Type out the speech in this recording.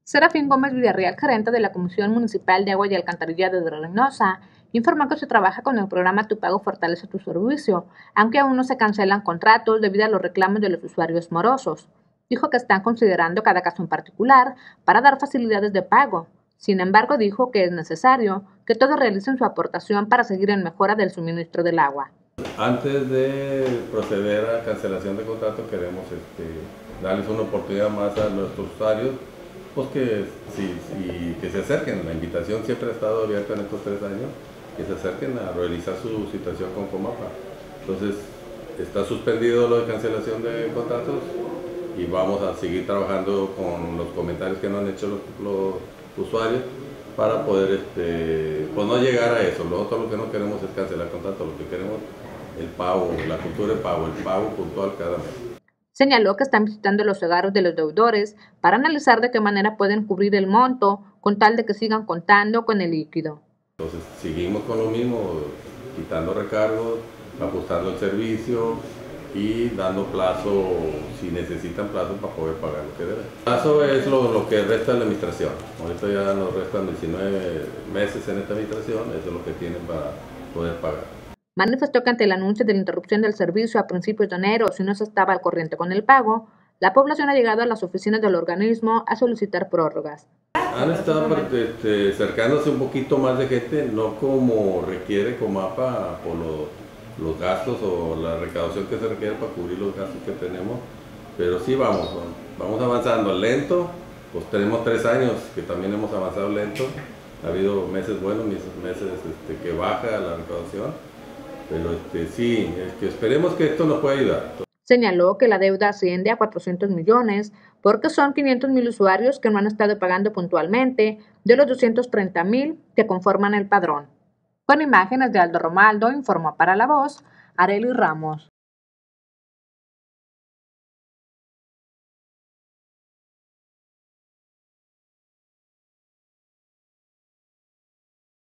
Serafín Gómez Villarreal, gerente de la Comisión Municipal de Agua y Alcantarillado de Reynosa, informó que se trabaja con el programa Tu Pago Fortalece tu Servicio, aunque aún no se cancelan contratos debido a los reclamos de los usuarios morosos. Dijo que están considerando cada caso en particular para dar facilidades de pago. Sin embargo, dijo que es necesario que todos realicen su aportación para seguir en mejora del suministro del agua. Antes de proceder a cancelación de contrato, queremos darles una oportunidad más a nuestros usuarios, pues que se acerquen. La invitación siempre ha estado abierta en estos 3 años, que se acerquen a realizar su situación con Comapa. Entonces, está suspendido lo de cancelación de contratos y vamos a seguir trabajando con los comentarios que nos han hecho los usuarios para poder pues no llegar a eso. Nosotros lo que no queremos es cancelar contratos, lo que queremos es el pago, la cultura del pago, el pago puntual cada mes. Señaló que están visitando los hogares de los deudores para analizar de qué manera pueden cubrir el monto con tal de que sigan contando con el líquido. Entonces seguimos con lo mismo, quitando recargos, ajustando el servicio y dando plazo, si necesitan plazo, para poder pagar lo que deben. El plazo es lo que resta de la administración. Ahorita ya nos restan 19 meses en esta administración, eso es lo que tienen para poder pagar. Manifestó que ante el anuncio de la interrupción del servicio a principios de enero, si no se estaba al corriente con el pago, la población ha llegado a las oficinas del organismo a solicitar prórrogas. Han estado acercándose un poquito más de gente, no como requiere Comapa por los gastos o la recaudación que se requiere para cubrir los gastos que tenemos, pero sí vamos avanzando lento. Pues tenemos 3 años que también hemos avanzado lento, ha habido meses buenos, meses que baja la recaudación, pero sí, esperemos que esto nos pueda ayudar. Señaló que la deuda asciende a 400 millones porque son 500,000 usuarios que no han estado pagando puntualmente de los 230,000 que conforman el padrón. Con imágenes de Aldo Romaldo, informó para La Voz, Arely Ramos.